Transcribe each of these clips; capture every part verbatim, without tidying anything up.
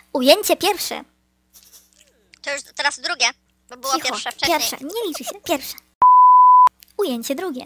Ujęcie pierwsze. To już teraz drugie, bo było Cicho. pierwsze wcześniej. Pierwsze, nie liczy się. Pierwsze. Ujęcie drugie.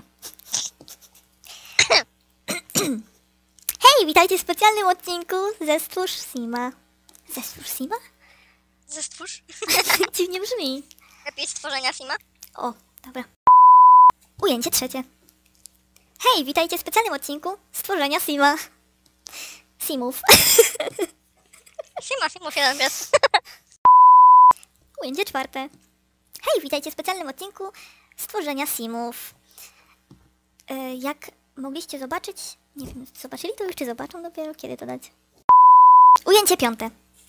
Hej, witajcie w specjalnym odcinku ze Stwórz Sima. Ze Stwórz Sima? Ze stwórz? Dziwnie brzmi. Lepiej stworzenia Sima? O, dobra. Ujęcie trzecie. Hej, witajcie w specjalnym odcinku stworzenia Sima. Simów. Sima, Simów jeden pies. Ujęcie czwarte. Hej, witajcie w specjalnym odcinku stworzenia Simów. E, jak mogliście zobaczyć, nie wiem, zobaczyli to już, czy zobaczą dopiero, kiedy to dać. Ujęcie piąte.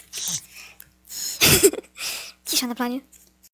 Cisza na planie.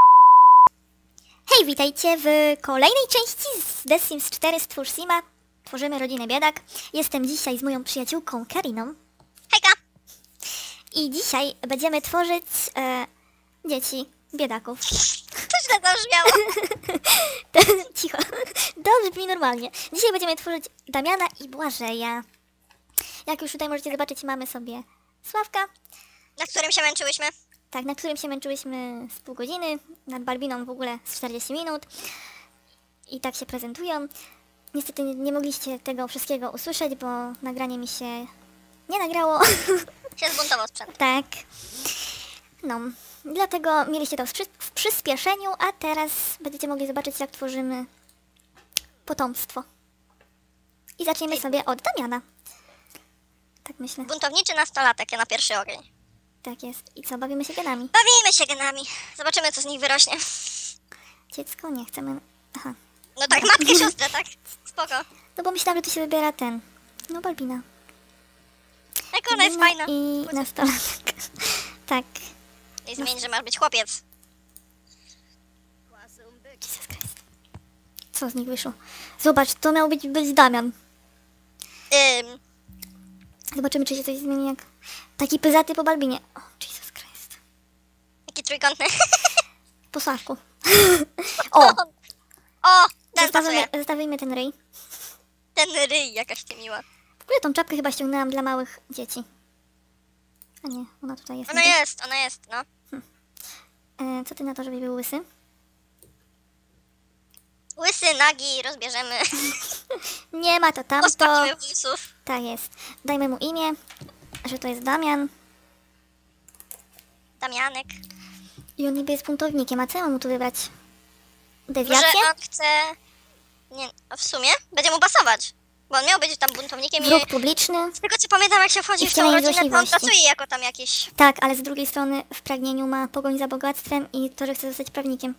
Hej, witajcie w kolejnej części z The Sims cztery Stwórz Sima. Tworzymy rodzinę biedak. Jestem dzisiaj z moją przyjaciółką Kariną. Hejka! I dzisiaj będziemy tworzyć e, dzieci biedaków. To źle zabrzmiało. Cicho. To brzmi normalnie. Dzisiaj będziemy tworzyć Damiana i Błażeja. Jak już tutaj możecie zobaczyć, mamy sobie Sławka. Na którym się męczyłyśmy. Tak, na którym się męczyłyśmy z pół godziny. Nad Barbiną w ogóle z czterdzieści minut. I tak się prezentują. Niestety nie, nie mogliście tego wszystkiego usłyszeć, bo nagranie mi się nie nagrało. Się zbuntował sprzęt. Tak. No, dlatego mieliście to w, przy, w przyspieszeniu, a teraz będziecie mogli zobaczyć, jak tworzymy potomstwo. I zaczniemy sobie od Damiana. Tak myślę. Buntowniczy nastolatek, ja na pierwszy ogień. Tak jest. I co, bawimy się genami? Bawimy się genami. Zobaczymy, co z nich wyrośnie. Dziecko, nie chcemy... Aha. No tak, matkę, siostrę, tak? Spoko. No bo myślałam, że tu się wybiera ten... No, Balbina. Jak ona jest Balbina fajna. I nastolatek. Tak. I zmień, że masz być chłopiec. Jesus Christ. Co z nich wyszło? Zobacz, to miał być, być Damian. Ym, Zobaczymy, czy się coś zmieni jak... Taki pyzaty po Balbinie. O, Jesus Christ. jaki trójkątny. Po Sławku. O! O, ten Zostawimy, pasuje. zostawimy ten ryj. Ten ryj, jakaś ty miła. W ogóle tą czapkę chyba ściągnęłam dla małych dzieci. A nie, ona tutaj jest. Ona jest, ona jest, no. E, co ty na to, żeby był łysy? Łysy, nagi, rozbierzemy. Nie ma to tamto. Postawimy włosów. Tak jest. Dajmy mu imię, że to jest Damian. Damianek. I on niby jest buntownikiem. A co ja mam mu tu wybrać? Może Dewiację? on chce... Nie, a w sumie będzie mu pasować. Bo on miał być tam buntownikiem Wróg i... publiczny? Z tego co pamiętam, jak się wchodzi I w tą wcielenie rodzinę, to on złośliwości. pracuje jako tam jakiś... Tak, ale z drugiej strony w pragnieniu ma pogoń za bogactwem i to, że chce zostać prawnikiem.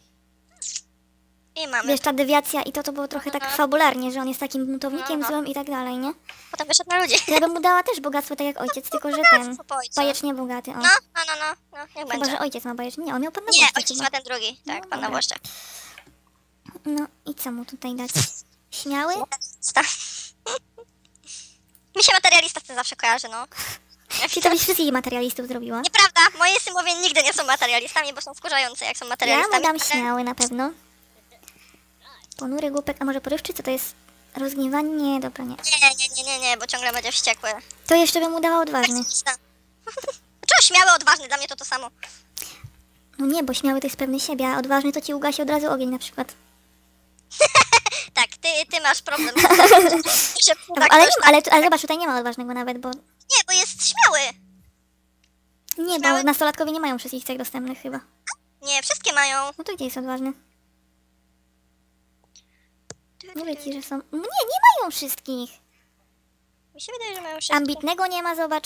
I mamy. Wiesz, ta dewiacja i to to było trochę tak No. fabularnie, że on jest takim buntownikiem No, no. złym i tak dalej, nie? Potem wyszedł na ludzi. To ja bym mu dała też bogactwo tak jak ojciec, tylko że ten Bogactwo po ojcu. bajecznie bogaty. O. No, no, no, no, no, niech Chyba, będzie. że ojciec ma bajecznie. Nie, on miał pan na Nie, włoszczach ojciec chyba. ma ten drugi. Tak, No, pan na dobra. włoszczach. No i co mu tutaj dać? Śmiały? Sta- Mi się materialista zawsze kojarzy, no. Czy to byś wszystkich materialistów zrobiła? Nieprawda, moje symowie nigdy nie są materialistami, bo są wkurzające, jak są Ja materialistami. mu dam ale- śmiały na pewno. Ponury głupek, a może porywczy? Co to jest? Rozgniewanie? Nie, dobra, nie. Nie, nie, nie, nie, nie, bo ciągle będzie wściekły. To jeszcze bym mu dała odważny. Pesymista. Czego śmiały, odważny, dla mnie to to samo. No nie, bo śmiały to jest pewny siebie, a odważny to ci ugasi od razu ogień na przykład. Tak, ty, ty masz problem. Że No, tak ale, coś nie, ale, ale zobacz, tutaj nie ma odważnego nawet, bo... Nie, bo jest śmiały. Nie, Śmiały? bo nastolatkowie nie mają wszystkich cech dostępnych chyba. Nie, wszystkie mają. No to gdzie jest odważny? Mówię ci, że są... No nie, nie mają wszystkich. Mi się wydaje, że mają wszystkie. Ambitnego nie ma, zobacz.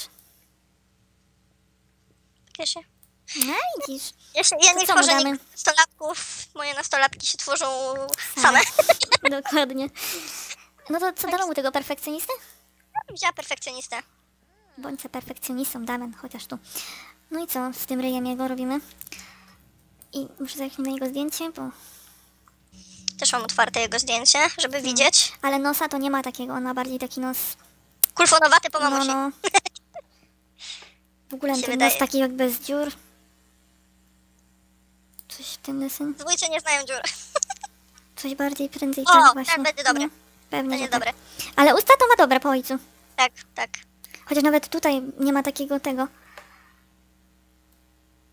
Ja, się... No widzisz. ja, się... ja To nie co mu tworzę damy? nigdy nastolatków. Moje nastolatki się tworzą same. Dokładnie. No to co dano mu tego perfekcjonistę? Wzięła perfekcjonistę. Bądź se perfekcjonistą, Damian, chociaż tu. No i co z tym ryjem jego robimy? I muszę zajrzeć na jego zdjęcie, bo... Też mam otwarte jego zdjęcie, żeby widzieć. Ale nosa to nie ma takiego, on ma bardziej taki nos... Kulfonowaty po No, mamusi. no. W ogóle Mi ten się nos wydaje. taki jak bez dziur. Coś w tym deseń. Dwójcy nie znają dziur. Coś bardziej prędzej O, tak właśnie. tak, będzie dobre. No, pewnie, Będzie że tak. dobre. Ale usta to ma dobre po ojcu. Tak, tak. Chociaż nawet tutaj nie ma takiego tego.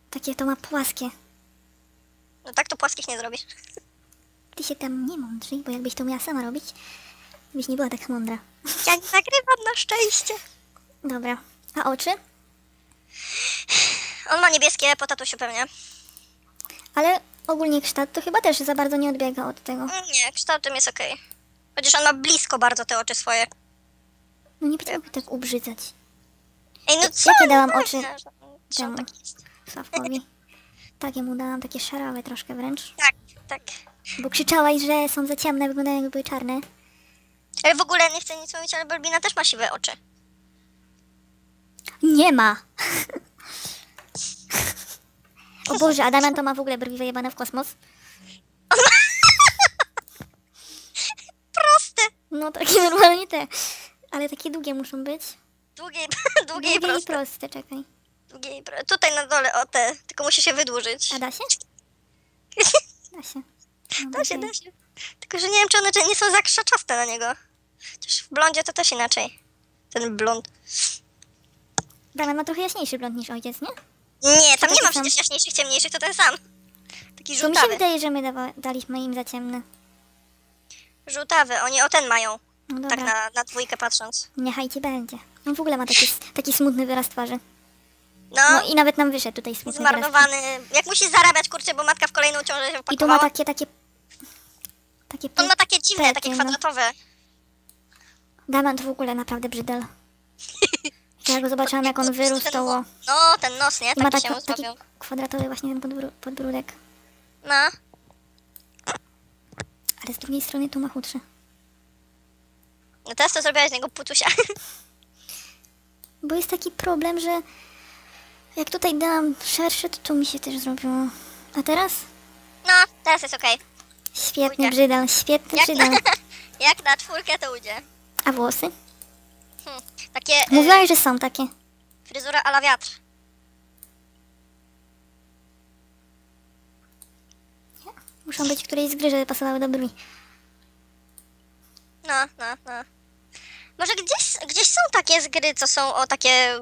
Takie to ma płaskie. No tak to płaskich nie zrobisz. Ty się tam nie mądrzyj, bo jakbyś to miała sama robić, byś nie była tak mądra. Ja nie nagrywam na szczęście. Dobra. A oczy? On ma niebieskie po tatusiu pewnie. Ale ogólnie kształt to chyba też za bardzo nie odbiega od tego. Nie, kształtem jest okej. Chociaż on ma blisko bardzo te oczy swoje. No nie będziemy go tak ubrzydzać. Ej, no co? Jakie dałam No oczy pewnie, że- że on temu taki jest. Sławkowi? Takie mu dałam, takie szarawe troszkę wręcz. Tak, tak. Bo krzyczałaś, że są za ciemne, wyglądają jakby były czarne. Ale w ogóle nie chcę nic mówić, ale Balbina też ma siwe oczy. Nie ma! O Boże, a Damian to ma w ogóle brwi wyjebane w kosmos? Proste. No takie normalnie te. Ale takie długie muszą być. Długie, długie, Długie i i proste. proste, czekaj. Długie i pro... Tutaj na dole, o te. Tylko musi się wydłużyć. A da się? Da się. No, Da się, okej. da się. Tylko, że nie wiem, czy one nie są za krzaczaste na niego. Chociaż w blondzie to też inaczej. Ten blond. Damian ma trochę jaśniejszy blond niż ojciec, nie? Nie, tam to nie ma taki sam? przecież jaśniejszych, ciemniejszych, to ten sam. Taki To mi się żółtawy. wydaje, że my dawa- daliśmy im za ciemne. Żółtawy, oni o ten mają. No Tak dobra, na, na dwójkę patrząc. niechaj ci będzie. On w ogóle ma taki, taki smutny wyraz twarzy. No, No i nawet nam wyszedł tutaj smutny wyraz. zmarnowany. Jak musi zarabiać, kurczę, bo matka w kolejną ciążę się I tu wpakowała. ma takie, takie... Takie... On ma takie dziwne, pety, takie no. kwadratowe. Damian to w ogóle naprawdę brzydel. Ja go zobaczyłam, jak on Ten wyrósł, to... nos- No, ten nos, nie? I ma Taki taki, się taki zrobił. kwadratowy właśnie ten podbró- podbródek. No. Ale z drugiej strony tu ma chudszy. No teraz to zrobiłaś z niego putusia. Bo jest taki problem, że jak tutaj dałam szersze, to tu mi się też zrobiło. A teraz? No, teraz jest okej. Świetny Ujdzie. brzydel, świetny Jak, brzydel. jak na czwórkę to ujdzie. A włosy? Hm. Takie y, Mówiłaś, że są takie. fryzura a la wiatr. Muszą być którejś z gry, żeby pasowały do brwi. No, no, no. Może gdzieś, gdzieś są takie z gry, co są o takie...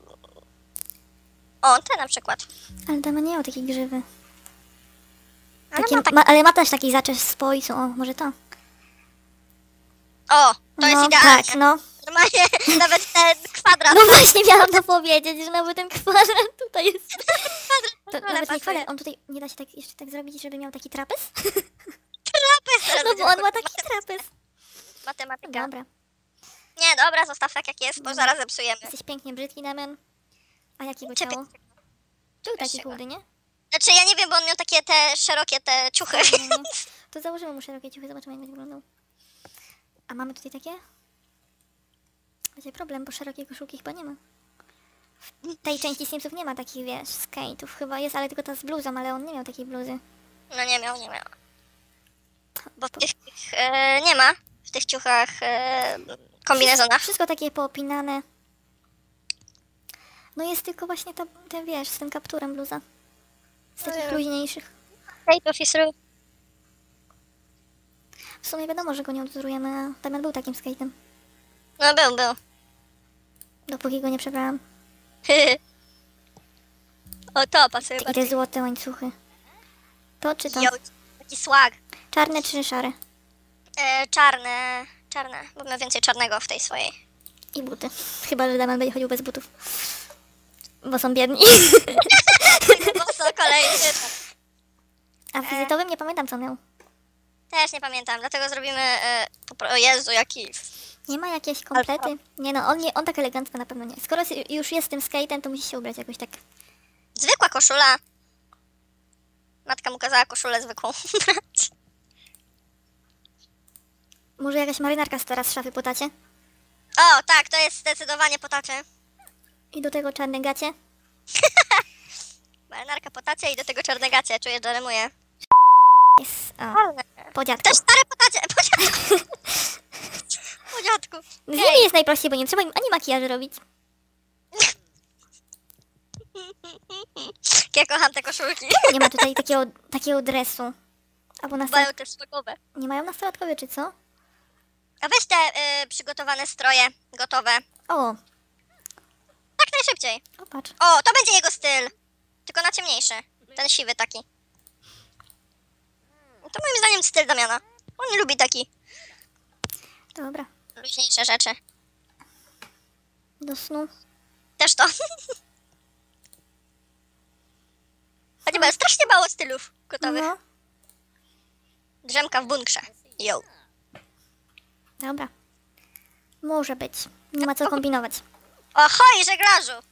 O, te na przykład. Ale Damian nie miał takiej grzywy. Ale Takie, ma tak... ma, ale ma też taki zaczes z poisu. O, może to? O, to no, jest idealnie. tak, no. Normalnie nawet ten kwadrat. No właśnie miałam to powiedzieć, że nawet ten kwadrat tutaj jest. To, Ale nawet nie pasuje. kwadrat, on tutaj nie da się tak jeszcze tak zrobić, żeby miał taki trapez? Trapez teraz No będzie bo on ma robił. taki trapez. Matematyka. Dobra, Nie, dobra, zostaw tak jak jest, bo zaraz zepsujemy. jesteś pięknie brzydki, Damian. A jakiego Ciebie. ciało? Był taki Wyższego. chudy, nie? Znaczy ja nie wiem, bo on miał takie te szerokie te ciuchy. No, nie. To założymy mu szerokie ciuchy, zobaczymy jak będzie wyglądał. A mamy tutaj takie? Będzie problem, bo szerokiej koszulki chyba nie ma. W tej części Simsów nie ma takich, wiesz, skate'ów chyba jest, ale tylko ta z bluzą, ale on nie miał takiej bluzy. No nie miał, nie miał. Bo w tych, tych e, nie ma. W tych ciuchach, e, kombinezonach. Wszystko takie poopinane. No jest tylko właśnie ta, ta wiesz, z tym kapturem bluza. Z takich wiem. luźniejszych. State officer. W sumie wiadomo, że go nie odwzorujemy, a Damian był takim skate'em. No był, był. Dopóki go nie przebrałam. O to pasuje I bardziej. te złote łańcuchy. To czy to? Yo, taki swag. Czarne czy szare? E, czarne, czarne, bo ma więcej czarnego w tej swojej. I buty. Chyba, że Damian będzie chodził bez butów. Bo są biedni. Bo są kolejny. A w wizytowym nie pamiętam, co miał. Też nie pamiętam, dlatego zrobimy... E, popro- o Jezu, jaki... Nie ma jakieś komplety? Nie no, on, nie, on tak elegancko na pewno nie. Skoro si- już jest tym skate'em, to musi się ubrać jakoś tak. Zwykła koszula. Matka mu kazała koszulę zwykłą brać. Może jakaś marynarka z teraz z szafy po tacie? O, tak, to jest zdecydowanie po tacie. I do tego czarne gacie? Marynarka po tacie i do tego czarne gacie. Czuję, że remuję. Jest, o, po dziadku. Też stare po tacie, po dziadku. Po dziadku. Z nimi jest najprościej, bo nie trzeba im ani makijażu robić. Ja kocham te koszulki. Nie ma tutaj takiego, takiego dresu. Albo nastolat... Mają też smakowe. Nie mają nastolatkowie, czy co? A weź te y, przygotowane stroje, gotowe. O, Tak najszybciej. o patrz. O, to będzie jego styl. tylko na ciemniejszy. Ten siwy taki. To moim zdaniem styl Damiana. On nie lubi taki Dobra, luźniejsze rzeczy. do snu. Też to. Chodzi, bo jest strasznie mało stylów gotowych. No, Drzemka w bunkrze. Yo. dobra. Może być. Nie ma co kombinować. Ohoj, żeglarzu!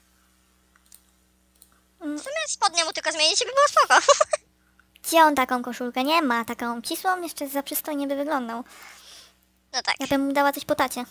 Mm. W sumie spodnie mu tylko zmienić i by było spoko. Gdzie on taką koszulkę nie ma? Taką obcisłą jeszcze za przystojnie by wyglądał. No tak. Ja bym mu dała coś po tacie.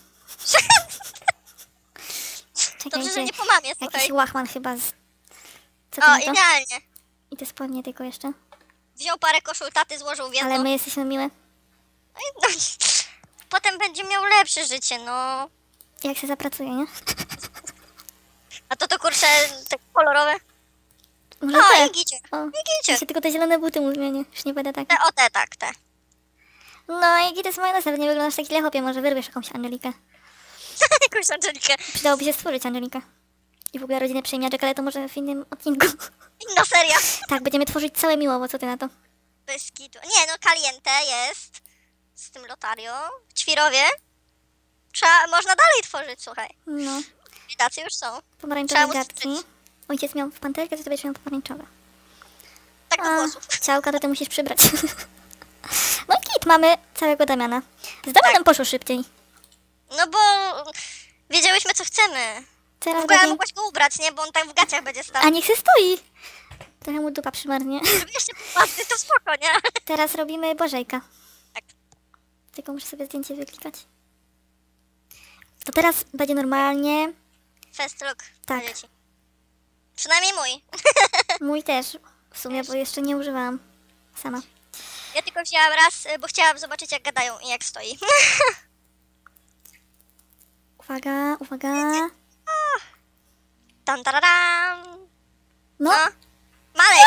Dobrze, że nie Czekajcie, po mamie, słuchaj. jakiś łachman chyba z... Co ty O, na to? idealnie. I te spodnie tylko jeszcze. Wziął parę koszul taty, złożył w jedną. Ale my jesteśmy miłe. No i- no, potem będzie miał lepsze życie, no. Jak się zapracuje, nie? A to to kurczę, te kolorowe. Może O, te. i gicie. O, I gicie. ja się tylko te zielone buty mu zmienię. Już nie będę tak. Te, o te, tak, te. No i jaki to jest majonez, nawet nie wyglądasz taki lechopie. Może wyrwiesz jakąś Angelikę. Jakąś Angelikę. Przydałoby się stworzyć Angelikę. I w ogóle rodzinę przejmiaczek, ale to może w innym odcinku. Inna seria. Tak, będziemy tworzyć całe miłowo, co ty na to? Bez kitu. Nie, no Caliente jest. Z tym Lotario. W Ćwirowie. Trzeba, można dalej tworzyć, słuchaj. No, Tacy już są. pomarańczowe Trzeba gadki. uczyć. Ojciec miał w panterkę, to ty będziesz miał pomarańczowe. Tak do A, włosów. ciałka to ty musisz przybrać. No i kit, mamy całego Damiana. Z Damianem poszło szybciej. No bo wiedziałyśmy, co chcemy. W Teraz ogóle będzie... mogłaś go ubrać, nie? Bo on tak w gaciach będzie stał. A niech się stoi. Trochę mu dupa przymarnie. Żeby jeszcze popadny, to spoko, nie? Teraz robimy Bożejka. Tak. Tylko muszę sobie zdjęcie wyklikać. To teraz będzie normalnie. Fast look Tak. dla dzieci. Przynajmniej mój. Mój też. W sumie, bo jeszcze nie używałam. Sama. Ja tylko wzięłam raz, y, bo chciałam zobaczyć, jak gadają i jak stoi. Uwaga, uwaga. Tam, tararam. No, No. Malej.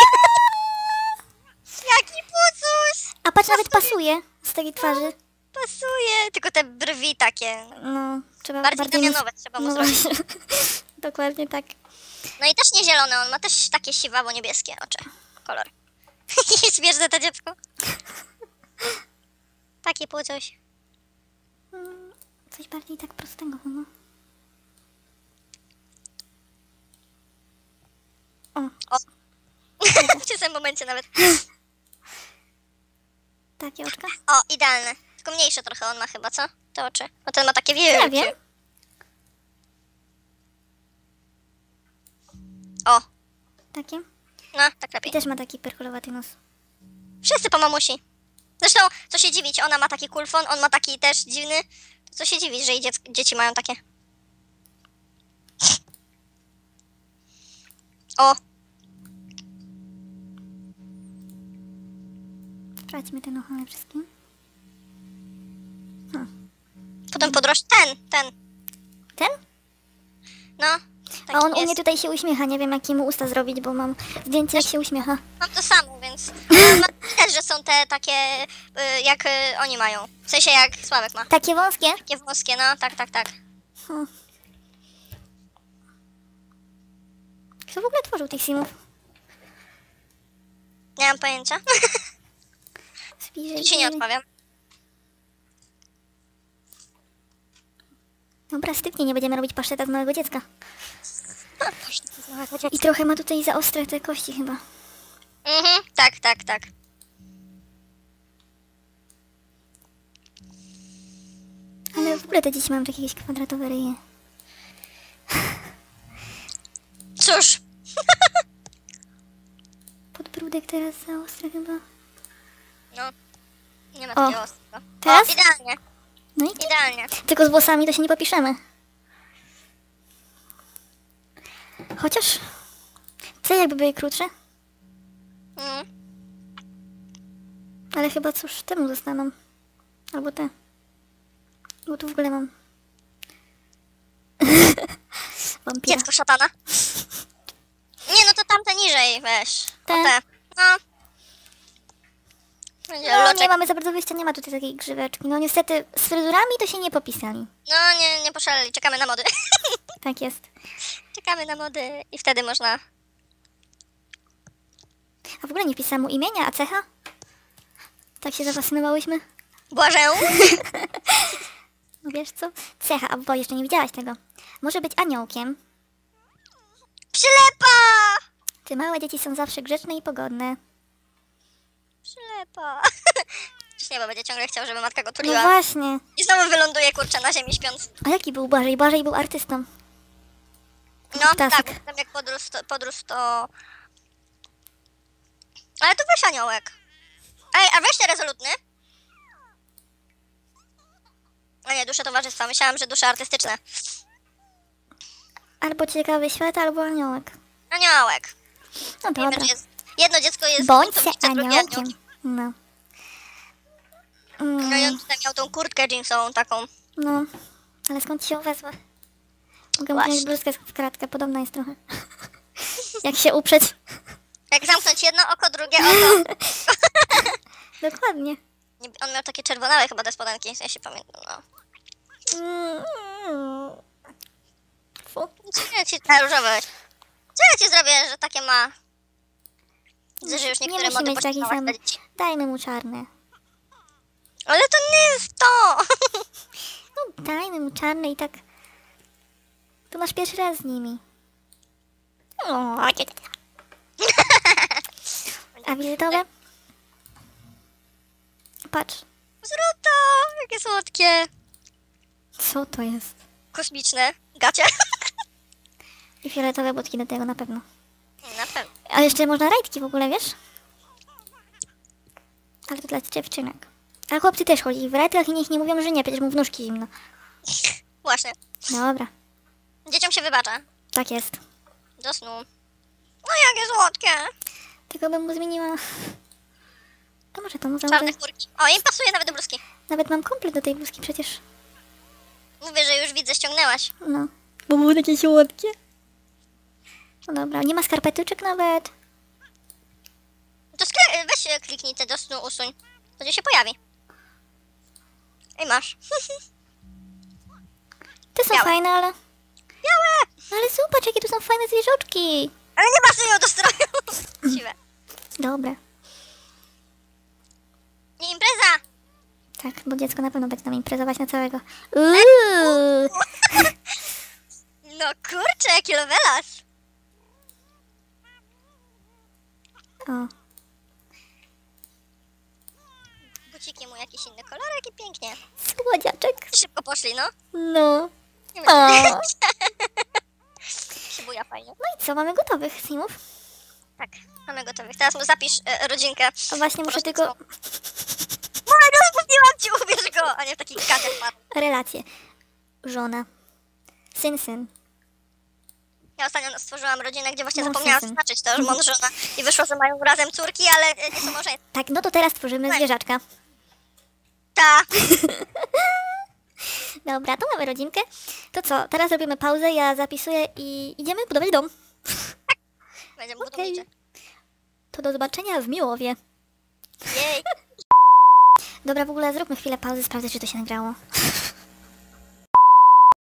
Jaki pucuś. a patrz, nawet pasuje z takiej twarzy. Pasuje. Tylko te brwi takie. No, trzeba Bardziej bardziej mieć- damianowe trzeba mu No zrobić. właśnie. Dokładnie tak. No i też nie zielone, on ma też takie siwawo-niebieskie oczy. Kolor. Śmieszne to dziecko. Taki pucuś. Mm, Coś bardziej tak prostego chyba. O, W tym samym momencie nawet. takie oczka. O, idealne. Tylko mniejsze trochę on ma chyba, co? Te oczy. Bo ten ma takie Nie wielkie. wiem. O, Takie. no, tak I lepiej. też ma taki perkulowaty nos. Wszyscy po mamusi. Zresztą, co się dziwić, ona ma taki kulfon, on ma taki też dziwny. To co się dziwić, że i dziec- dzieci mają takie. O, Sprawdźmy ten ochronę wszystkim. potem podrośnie. Ten, ten. Ten? No. A on u jest. mnie tutaj się uśmiecha. Nie wiem, jakie mu usta zrobić, bo mam zdjęcie, jak się uśmiecha. Mam to samo, więc. Ale ma też, że są te takie, y, jak y, oni mają. W sensie jak Sławek ma. Takie wąskie? Takie włoskie, no, tak, tak, tak. Hmm. Kto w ogóle tworzył tych simów? Nie mam pojęcia. Zbliżej, Ci nie bliżej. odpowiem. Dobra, styknie, nie będziemy robić paszteta z małego dziecka. I trochę ma tutaj za ostre te kości chyba. Mhm, tak, tak, tak. Ale w ogóle te dzieci mają takie jakieś kwadratowe ryje. Cóż, Podbródek teraz za ostry chyba. no. Nie ma O, takiego ostrego. teraz? O, idealnie, No i idealnie. tylko z włosami to się nie popiszemy. Chociaż... Co jakby były krótsze? Mm. Ale chyba cóż, temu zostaną. Albo te. Bo tu w ogóle mam... Wampira. Dziecko szatana. Nie, no to tamte niżej, weź. Te? O te. No. Będzie No, loczek. nie mamy za bardzo wyjścia, nie ma tutaj takiej grzyweczki. No niestety z fryzurami to się nie popisali. No, nie, nie poszaleli. Czekamy na mody. Tak jest. Czekamy na mody i wtedy można A w ogóle nie pisałam mu imienia, a cecha? Tak się zafascynowałyśmy. Błażę. No wiesz co? Cecha, a bo jeszcze nie widziałaś tego. Może być aniołkiem. Przylepa! Te małe dzieci są zawsze grzeczne i pogodne. Przylepa. Przecież nie, bo będzie ciągle chciał, żeby matka go No tuliła. właśnie. I znowu wyląduje, kurczę, na ziemi śpiąc. A jaki był Błażej? Błażej był artystą. No Ptasek. tak, tam jak podrósł to, podrósł to... Ale to weź aniołek. Ej, a weź te rezolutny. A nie, dusze towarzystwa. Myślałam, że dusze artystyczne. Albo ciekawy świat, albo aniołek. Aniołek. No Wiemy, dobra. że jest... Jedno dziecko jest... Bądź se całkowicie drugie aniołkiem. aniołkiem. No. No i Mm, on tutaj miał tą kurtkę jeansową taką. no. Ale skąd się wezła? Mogę mu Właśnie. wziąć bluzkę w kratkę, podobna jest trochę. Jak się uprzeć. Jak zamknąć jedno oko, drugie oko. Dokładnie. Nie- On miał takie czerwonałe chyba te spodenki, ja się pamiętam, no. Mm. Fu. Co ja ci... Na różowe. Co ja ci zrobię, że takie ma... Widzę, że już Nie niektóre musi mody mieć taki poszczypałaś sam. dla dzieci. Dajmy mu czarne. Ale to nie jest to! No dajmy mu czarne i tak... To masz pierwszy raz z nimi. O, a wizytowe? Patrz. Zruto! Jakie słodkie! Co to jest? Kosmiczne. Gacie? I fioletowe budki do tego na pewno. Na pewno. A jeszcze można rajtki w ogóle, wiesz? Ale to dla dziewczynek. A chłopcy też chodzi w rajtkach i niech nie mówią, że nie, przecież mu w nóżki zimno. Właśnie. Dobra, Dzieciom się wybacza. tak jest. Do snu. No jakie słodkie! Tylko bym mu zmieniła... A może to mu założę? Czarne kurki. O, im pasuje nawet do bluzki. Nawet mam komplet do tej bluzki przecież. Mówię, że już widzę, ściągnęłaś. No. Bo były takie słodkie. No dobra, nie ma skarpetyczek nawet. To skle- weź e, kliknij te do snu, usuń. To gdzie się pojawi. I masz. Te są Białe. fajne, ale... Białe! Ale zobacz, jakie tu są fajne zwierzoczki. Ale nie pasują do stroju. Siwe. Dobra. Nie impreza! Tak, bo dziecko na pewno będzie nam imprezować na całego. Uuu. No kurczę, jaki lovelas. O, Buciki mu jakiś inny kolorek i pięknie. słodziaczek. Szybko poszli, no. No. Nie O. wiem. Się buja fajnie. No i co, mamy gotowych simów? Tak, mamy gotowych. Teraz mu zapisz e, rodzinkę. A właśnie muszę Proszę, tylko... co? Mojego spóźniłam ci, ubierz go, a nie w takich gaciach padł. Relacje. Żona. Syn, syn. Ja ostatnio stworzyłam rodzinę, gdzie właśnie No, zapomniałam syn. zaznaczyć to, że mąż, żona i wyszło, że mają razem córki, ale e, nie są małżeństwo. Tak, no to teraz tworzymy Tak. zwierzaczka. Ta. Dobra, to mamy rodzinkę. To co, teraz robimy pauzę, ja zapisuję i idziemy budować dom. Będziemy Okej. budownicze. To do zobaczenia w Miłowie. Jej. Dobra, w ogóle zróbmy chwilę pauzy, sprawdzę, czy to się nagrało.